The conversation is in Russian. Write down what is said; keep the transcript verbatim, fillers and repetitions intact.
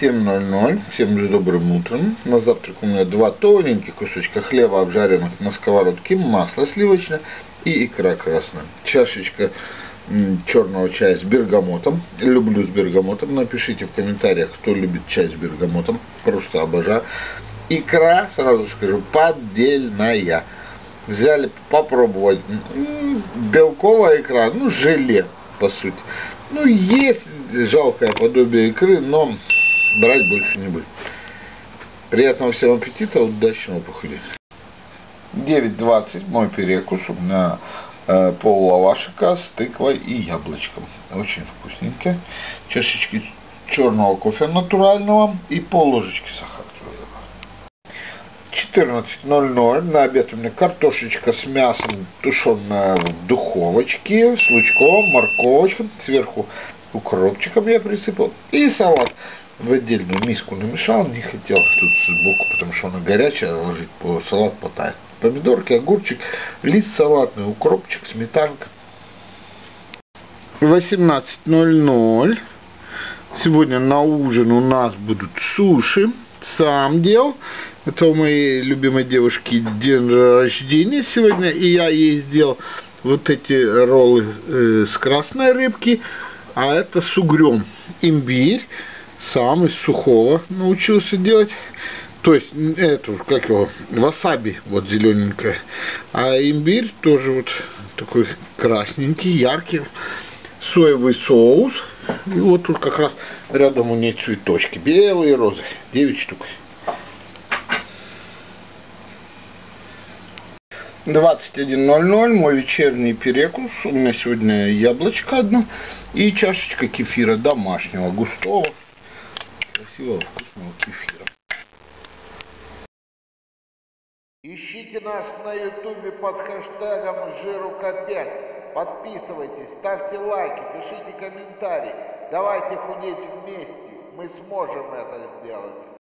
семь ноль ноль. Всем же добрым утром. На завтрак у меня два тоненьких кусочка хлеба, обжаренных на сковородке, масло сливочное и икра красная. Чашечка черного чая с бергамотом. Люблю с бергамотом. Напишите в комментариях, кто любит чай с бергамотом. Просто обожаю. Икра, сразу скажу, поддельная. Взяли попробовать. Белковая икра, ну желе, по сути. Ну, есть жалкое подобие икры, но брать больше не буду. Приятного всем аппетита, удачного похудения. девять двадцать, мой перекус. У меня э, пол лавашика с тыквой и яблочком. Очень вкусненькие. Чашечки черного кофе натурального и пол ложечки сахара. четырнадцать ноль ноль. На обед у меня картошечка с мясом, тушеная в духовочке, с лучком, морковочком, сверху укропчиком я присыпал, и салат в отдельную миску намешал, не хотел тут сбоку, потому что она горячая, ложить, салат потает. Помидорки, огурчик, лист салатный, укропчик, сметанка. восемнадцать ноль ноль. Сегодня на ужин у нас будут суши. Сам делал. Это у моей любимой девушки день рождения сегодня, и я ей сделал вот эти роллы э, с красной рыбки, а это с угрем. Имбирь, сам из сухого научился делать. То есть, эту, как его, васаби, вот зелененькая. А имбирь тоже вот такой красненький, яркий. Соевый соус. И вот тут как раз рядом у нее цветочки. Белые розы. девять штук. двадцать один ноль ноль. Мой вечерний перекус. У меня сегодня яблочко одно. И чашечка кефира домашнего, густого, красивого, вкусного кефира. Ищите нас на ютубе под хэштегом жирука пять. Подписывайтесь, ставьте лайки, пишите комментарии. Давайте худеть вместе. Мы сможем это сделать.